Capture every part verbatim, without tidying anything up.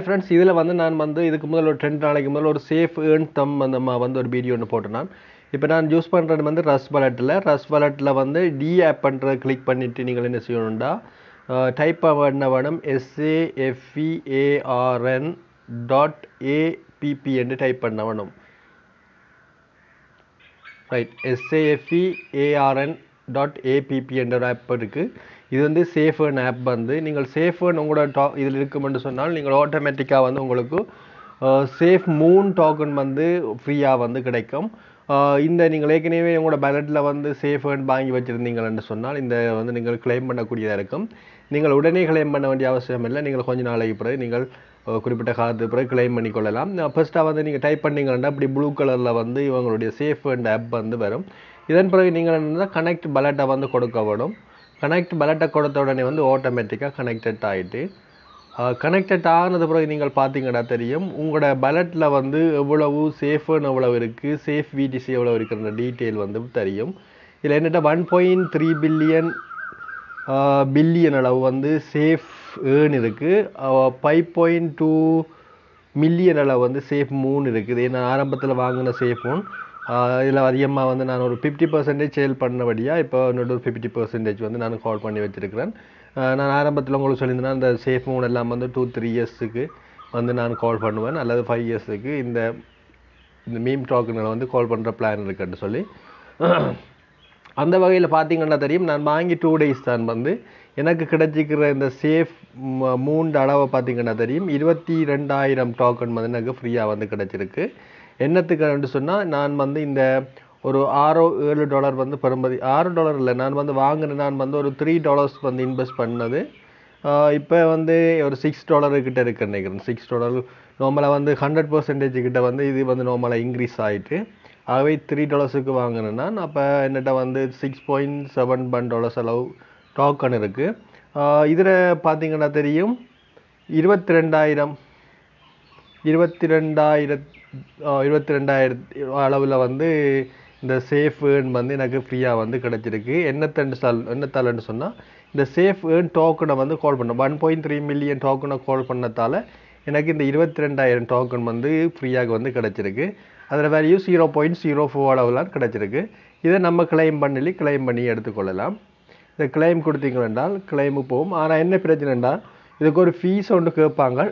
Friends இதில் வந்து நான் வந்து இதுக்கு முதல் ஒரு ரெண்டு நாளைக்கு முதல் ஒரு சேஃப் ஏர்ன் தம் அந்த வந்து ஒரு வீடியோ ஒன்று போட்டேன் நான். இப்போ நான் யூஸ் பண்ணுறது வந்து ரஸ் வாலெட்டில் ரஸ் வாலெட்டில் வந்து டி ஆப் பண்ணுற கிளிக் பண்ணிவிட்டு நீங்கள் என்ன செய்யணும்டா டைப் பண்ண வேணும் எஸ்ஏஎஃப்இஏஆர்என் டாட் ஏபிபி என்று டைப் பண்ண வேணும். ரைட், எஸ்ஏஎஃப்இஏஆர்என் டாட் ஏபிபி என்ற ஒரு ஆப் இருக்குது. இது வந்து சேஃப் ஏர்ன் ஆப் வந்து நீங்கள் சேஃப் ஏர்ன் உங்களோட டா இதில் இருக்குமென்று சொன்னால் நீங்கள் ஆட்டோமேட்டிக்காக வந்து உங்களுக்கு சேஃப் மூன் டோக்கன் வந்து ஃப்ரீயாக வந்து கிடைக்கும். இந்த நீங்கள் ஏற்கனவே உங்களோட பேலட்டில் வந்து சேஃப் ஏர்ன் வாங்கி வச்சுருந்தீங்கன்னு சொன்னால் இந்த வந்து நீங்கள் கிளைம் பண்ணக்கூடியதாக இருக்கும். நீங்கள் உடனே கிளைம் பண்ண வேண்டிய அவசியம் இல்லை. நீங்கள் கொஞ்சம் நாளைக்கு பிறகு நீங்கள் குறிப்பிட்ட காலத்துக்கு பிறகு கிளைம் பண்ணிக்கொள்ளலாம். ஃபர்ஸ்ட்டாக வந்து நீங்கள் டைப் பண்ணிங்கன்னா அப்படி ப்ளூ கலரில் வந்து இவங்களுடைய சேஃப் ஏர்ன் ஆப் வந்து வரும். இதன் பிறகு நீங்கள் என்ன கனெக்ட் பலட்டை வந்து கொடுக்க வேணும். கனெக்ட் பலட்டை கொடுத்த உடனே வந்து ஆட்டோமேட்டிக்காக கனெக்டட் ஆகிட்டு கனெக்டட் ஆனது பிறகு நீங்கள் பார்த்தீங்கன்னா தெரியும் உங்களோட பலட்டில் வந்து எவ்வளவு சேஃப்னு எவ்வளவு இருக்குது, சேஃப் விடிசி எவ்வளோ இருக்கிற டீட்டெயில் வந்து தெரியும். இதில் என்னட்ட one point three billion billion அளவு வந்து சேஃப் ஏர்ன் இருக்குது. ஃபைவ் பாயிண்ட் டூ மில்லியன் அளவு வந்து சேஃப் மூன் இருக்குது. நான் ஆரம்பத்தில் வாங்கின சேஃப் மூன் இதில் அதிகமாக வந்து நான் ஒரு ஃபிஃப்டி பர்சன்டேஜ் சேல் பண்ணபடியாக இப்போ இன்னொரு ஒரு ஃபிஃப்டி பர்சன்டேஜ் வந்து நான் கால் பண்ணி வச்சுருக்கிறேன். நான் ஆரம்பத்தில் உங்களுக்கு சொல்லியிருந்தேன்னா இந்த சேஃப் மூன் எல்லாம் வந்து டூ த்ரீ இயர்ஸுக்கு வந்து நான் கால் பண்ணுவேன், அல்லது ஃபைவ் இயர்ஸுக்கு இந்த இந்த மீம் டாக்குங்களை வந்து கால் பண்ணுற பிளான் இருக்குன்னு சொல்லி. அந்த வகையில் பார்த்தீங்கன்னா தெரியும் நான் வாங்கி டூ டேஸ் தான் வந்து எனக்கு கிடைச்சிக்கிற இந்த சேஃப் மூன்று அளவை பார்த்தீங்கன்னா தெரியும் இருபத்தி ரெண்டாயிரம் டோக்கன் வந்து எனக்கு ஃப்ரீயாக வந்து கிடச்சிருக்கு. என்னத்துக்கு சொன்னால் நான் வந்து இந்த ஒரு ஆறோ ஏழு டாலர் வந்து பெறும்பதி ஆறு டாலர் இல்லை நான் வந்து வாங்கினேன். நான் வந்து ஒரு த்ரீ டாலர்ஸ் வந்து இன்வெஸ்ட் பண்ணது இப்போ வந்து ஒரு சிக்ஸ் டாலருக்கிட்ட இருக்கு நினைக்கிறேன். சிக்ஸ் டாலர் நார்மலாக வந்து ஹண்ட்ரட் பர்சன்டேஜ் கிட்ட வந்து இது வந்து நார்மலாக இன்க்ரீஸ் ஆகிட்டு ஆகவே த்ரீ டாலர்ஸுக்கு வாங்கினேன்னா அப்போ என்னட்ட வந்து six point seven one dollars அளவு டோக்கன் இருக்குது. இதில் பார்த்தீங்கன்னா தெரியும் இருபத்தி ரெண்டாயிரம் இருபத்தி ரெண்டாயிரத் இருபத்தி ரெண்டாயிரத்தி அளவில் வந்து இந்த சேஃப் ஏர்ன் வந்து எனக்கு ஃப்ரீயாக வந்து கிடச்சிருக்கு. என்னத்தண்டு சால் என்னத்தாலன்னு சொன்னால் இந்த சேஃப் ஏர்ன் டோக்கனை வந்து கால் பண்ணேன். ஒன் பாயிண்ட் த்ரீ மில்லியன் டோக்கனை கால் பண்ணதால் எனக்கு இந்த இருபத்தி ரெண்டாயிரம் டோக்கன் வந்து ஃப்ரீயாக வந்து கிடச்சிருக்கு. அதில் value zero point zero four அளவுலாம் கிடச்சிருக்கு. இதை நம்ம கிளைம் பண்ணி கிளைம் பண்ணி எடுத்துக்கொள்ளலாம். இந்த கிளைம் கொடுத்தீங்க என்றால் கிளைமு போகும். ஆனால் என்ன பிரச்சனை என்றால் இதுக்கு ஒரு ஃபீஸ் ஒன்று கேட்பாங்க,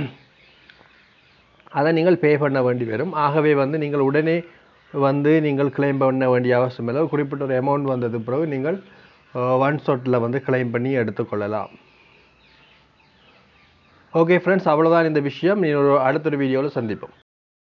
அதை நீங்கள் பே பண்ண வேண்டி வரும். ஆகவே வந்து நீங்கள் உடனே வந்து நீங்கள் கிளைம் பண்ண வேண்டிய அவசியம் இல்லை. குறிப்பிட்ட ஒரு அமௌண்ட் வந்தது பிறகு நீங்கள் ஒன் ஷாட்டில் வந்து கிளைம் பண்ணி எடுத்துக்கொள்ளலாம். ஓகே ஃப்ரெண்ட்ஸ், அவ்வளோதான் இந்த விஷயம். நீங்கள் அடுத்த ஒரு வீடியோவில் சந்திப்போம்.